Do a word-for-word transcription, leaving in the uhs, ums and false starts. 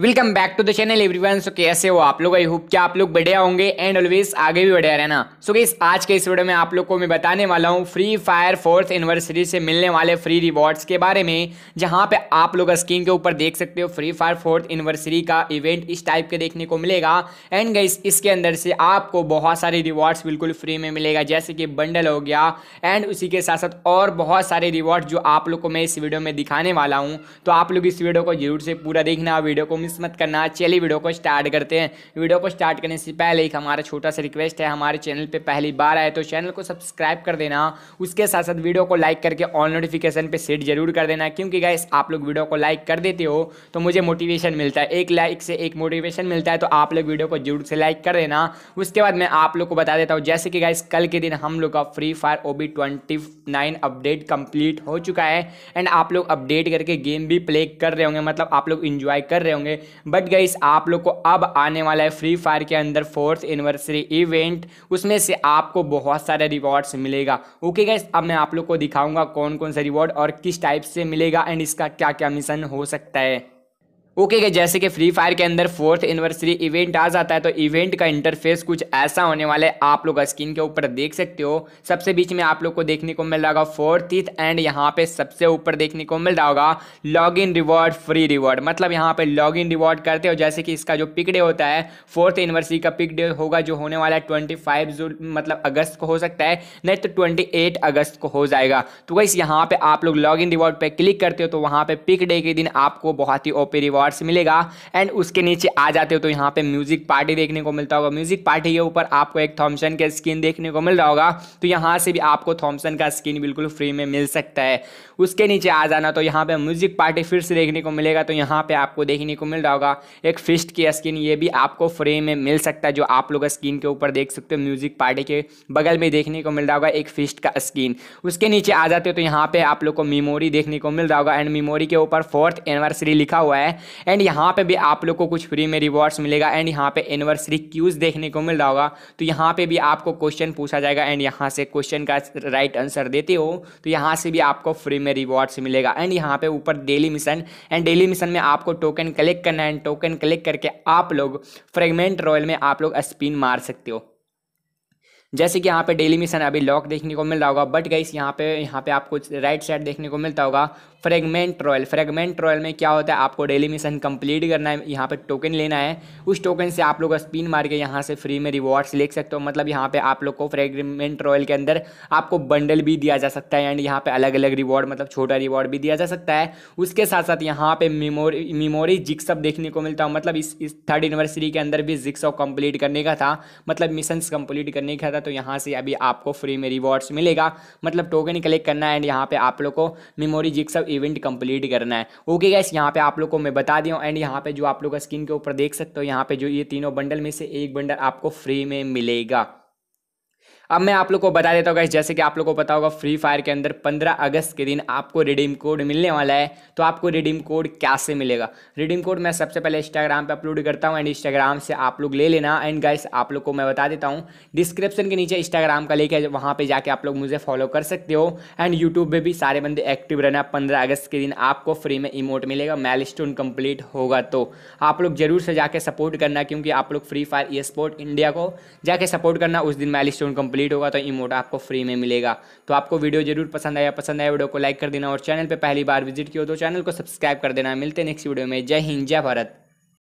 Welcome back to the channel everyone. So कैसे हो आप लोग? आई होप कि आप लोग बढ़िया होंगे एंड ऑलवेज आगे भी बढ़िया रहना। सो गाइस, आज के इस वीडियो में आप लोग को मैं बताने वाला हूँ फ्री फायर फोर्थ एनिवर्सरी से मिलने वाले फ्री रिवॉर्ड्स के बारे में, जहाँ पे आप लोग स्क्रीन के ऊपर देख सकते हो फ्री फायर फोर्थ एनिवर्सरी का इवेंट इस टाइप के देखने को मिलेगा। एंड गाइस, इसके अंदर से आपको बहुत सारे रिवॉर्ड्स बिल्कुल फ्री में मिलेगा, जैसे कि बंडल हो गया एंड उसी के साथ साथ और बहुत सारे रिवॉर्ड जो आप लोग को मैं इस वीडियो में दिखाने वाला हूँ। तो आप लोग इस वीडियो को जरूर से पूरा देखना, वीडियो को मिस मत करना। चलिए वीडियो को स्टार्ट करते हैं। वीडियो को स्टार्ट करने से पहले एक हमारा छोटा सा रिक्वेस्ट है, हमारे चैनल पे पहली बार आए तो चैनल को सब्सक्राइब कर देना, उसके साथ साथ वीडियो को लाइक करके ऑल नोटिफिकेशन पे सेट जरूर कर देना, क्योंकि गाइस आप लोग वीडियो को लाइक कर देते हो तो मुझे मोटिवेशन मिलता है। एक लाइक से एक मोटिवेशन मिलता है, तो आप लोग वीडियो को जरूर से लाइक कर देना। उसके बाद मैं आप लोग को बता देता हूँ, जैसे कि गाइस कल के दिन हम लोग का free fire OB twenty nine update complete हो चुका है एंड आप लोग अपडेट करके गेम भी प्ले कर रहे होंगे, मतलब आप लोग इंजॉय कर रहे होंगे। बट गाइस आप लोग को अब आने वाला है फ्री फायर के अंदर फोर्थ एनिवर्सरी इवेंट, उसमें से आपको बहुत सारे रिवॉर्ड्स मिलेगा। ओके गाइस, अब मैं आप लोग को दिखाऊंगा कौन कौन सा रिवॉर्ड और किस टाइप से मिलेगा एंड इसका क्या क्या मिशन हो सकता है। ओके okay, जैसे कि फ्री फायर के अंदर फोर्थ एनिवर्सरी इवेंट आ जाता है तो इवेंट का इंटरफेस कुछ ऐसा होने वाला है, आप लोग स्क्रीन के ऊपर देख सकते हो। सबसे बीच में आप लोग को देखने को मिल रहा होगा फोर्थ एंड यहाँ पे सबसे ऊपर देखने को मिल रहा होगा log in reward free reward, मतलब यहाँ पे लॉग इन रिवॉर्ड करते हो। जैसे कि इसका जो पिक डे होता है फोर्थ एनिवर्सरी का पिक डे होगा जो होने वाला है ट्वेंटी फाइव जो मतलब अगस्त को हो सकता है, नहीं तो ट्वेंटी एट अगस्त को हो जाएगा। तो वैसे यहाँ पे आप लोग लॉग इन रिवॉर्ड पे क्लिक करते हो तो वहाँ पे पिक डे के दिन आपको बहुत ही ओपी रिवॉर्ड मिलेगा। एंड उसके नीचे आ जाते हो तो यहाँ पे म्यूजिक पार्टी देखने को मिलता होगा। म्यूजिक पार्टी के ऊपर आपको एक थॉमसन का स्किन देखने को मिल रहा होगा, तो यहाँ से भी आपको थॉमसन का स्किन बिल्कुल फ्री में मिल सकता है। उसके नीचे आ जाना तो यहाँ पे म्यूजिक पार्टी फिर से देखने को मिलेगा, तो यहाँ पे आपको देखने को मिल रहा होगा एक फिस्ट की स्किन, ये भी आपको फ्री में मिल सकता है, जो आप लोग स्किन के ऊपर देख सकते हो। म्यूजिक पार्टी के बगल में देखने को मिल रहा होगा एक फिस्ट का स्किन। उसके नीचे आ जाते हो तो यहाँ पे आप लोग को मेमोरी देखने को मिल रहा होगा एंड मेमोरी के ऊपर फोर्थ एनिवर्सरी लिखा हुआ है एंड यहाँ पे भी आप लोग को कुछ फ्री में रिवॉर्ड्स मिलेगा। एंड यहाँ पे एनिवर्सरी क्यूज देखने को मिल रहा होगा, तो यहाँ पे भी आपको क्वेश्चन पूछा जाएगा एंड यहाँ से क्वेश्चन का राइट आंसर देते हो तो यहाँ से भी आपको फ्री में रिवॉर्ड्स मिलेगा। एंड यहाँ पे ऊपर daily mission and daily mission में आपको टोकन कलेक्ट करना है एंड टोकन कलेक्ट करके आप लोग फ्रेगमेंट रॉयल में आप लोग स्पिन मार सकते हो। जैसे कि यहाँ पे डेली मिशन अभी लॉक देखने को मिल रहा होगा, बट गाइस यहाँ पे यहाँ पे आपको राइट साइड देखने को मिलता होगा फ्रेगमेंट रॉयल। फ्रेगमेंट रॉयल में क्या होता है, आपको डेली मिशन कंप्लीट करना है, यहाँ पे टोकन लेना है, उस टोकन से आप लोग स्पिन मार के यहाँ से फ्री में रिवॉर्ड्स ले सकते हो। मतलब यहाँ पे आप लोग को फ्रेगमेंट रॉयल के अंदर आपको बंडल भी दिया जा सकता है एंड यहाँ पे अलग अलग रिवॉर्ड मतलब छोटा रिवॉर्ड भी दिया जा सकता है। उसके साथ साथ यहाँ पे मेमोरी मेमोरी जिक्सअप देखने को मिलता है, मतलब इस इस थर्ड एनिवर्सरी के अंदर भी जिक्सअप कंप्लीट करने का था, मतलब मिशन कंप्लीट करने का था, तो यहाँ से अभी आपको फ्री में रिवॉर्ड्स मिलेगा। मतलब टोकन कलेक्ट करना है एंड यहाँ पे आप लोग को मेमोरी जिक्सअप इवेंट कंप्लीट करना है। ओके गाइस, यहाँ पे आप लोग को मैं बता दिया एंड यहाँ पे जो आप लोग स्क्रीन के ऊपर देख सकते हो, यहाँ पे जो ये तीनों बंडल में से एक बंडल आपको फ्री में मिलेगा। अब मैं आप लोग को बता देता हूँ गाइस, जैसे कि आप लोग को पता होगा फ्री फायर के अंदर पंद्रह अगस्त के दिन आपको रिडीम कोड मिलने वाला है। तो आपको रिडीम कोड कैसे मिलेगा? रिडीम कोड मैं सबसे पहले इंस्टाग्राम पे अपलोड करता हूँ एंड इंस्टाग्राम से आप लोग ले लेना। एंड गाइस आप लोग को मैं बता देता हूँ, डिस्क्रिप्शन के नीचे इंस्टाग्राम का लिंक है, वहाँ पे जाके आप लोग मुझे फॉलो कर सकते हो। एंड यूट्यूब पे भी सारे बंदे एक्टिव रहना। पंद्रह अगस्त के दिन आपको फ्री में इमोट मिलेगा, माइलस्टोन कंप्लीट होगा तो आप लोग जरूर से जाके सपोर्ट करना, क्योंकि आप लोग free fire e sport India को जाके सपोर्ट करना। उस दिन माइलस्टोन कंप्लीट होगा तो इमोट आपको फ्री में मिलेगा। तो आपको वीडियो जरूर पसंद आया पसंद आया वीडियो को लाइक कर देना और चैनल पे पहली बार विजिट किया तो चैनल को सब्सक्राइब कर देना। मिलते हैं नेक्स्ट वीडियो में। जय हिंद, जय भारत।